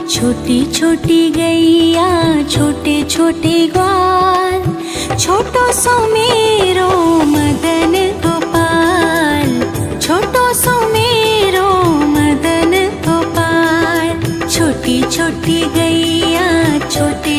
छोटी छोटी गैया छोटे छोटे ग्वाल, छोटो सो मेरो मदन गोपाल, छोटो सो मेरो मदन गोपाल। छोटी छोटी गैया छोटे